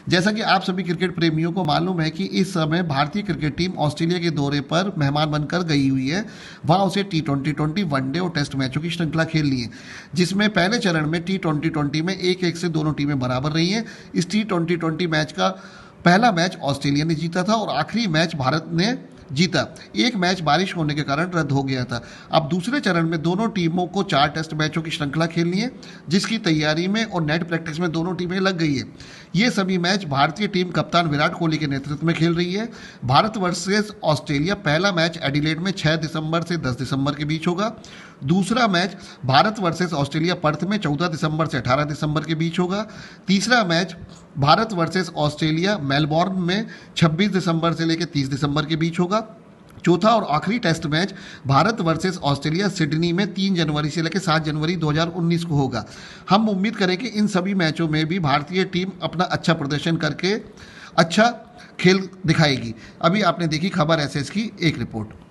जैसा कि आप सभी क्रिकेट प्रेमियों को मालूम है कि इस समय भारतीय क्रिकेट टीम ऑस्ट्रेलिया के दौरे पर मेहमान बनकर गई हुई है। वहां उसे T20 वनडे और टेस्ट मैचों की श्रृंखला खेलनी है, जिसमें पहले चरण में T20 में 1-1 से दोनों टीमें बराबर रही हैं। इस T20 मैच का पहला मैच ऑस्ट्रेलिया ने जीता था और आखिरी मैच भारत ने जीता। एक मैच बारिश होने के कारण रद्द हो गया था। अब दूसरे चरण में दोनों टीमों को 4 टेस्ट मैचों की श्रृंखला खेलनी है, जिसकी तैयारी में और नेट प्रैक्टिस में दोनों टीमें लग गई है। ये सभी मैच भारतीय टीम कप्तान विराट कोहली के नेतृत्व में खेल रही है। भारत वर्सेस ऑस्ट्रेलिया पहला मैच एडिलेड में 6 दिसंबर से 10 दिसंबर के बीच होगा। दूसरा match Bharat versus Australia Perth में 14 दिसंबर से 18 दिसंबर के बीच होगा। तीसरा match Bharat versus Australia Melbourne में 26 दिसंबर से लेकर 30 दिसंबर के बीच होगा। चौथा और आखिरी test match Bharat versus Australia Sydney में 3 जनवरी से लेकर 7 जनवरी 2019 को होगा। हम उम्मीद करें कि इन सभी मैचों में भी भारतीय टीम अपना अच्छा प्रदर्शन करके अच्छा खेल दिखाएगी। अभी आपने देखी खबर एसएस की एक रिपोर्ट।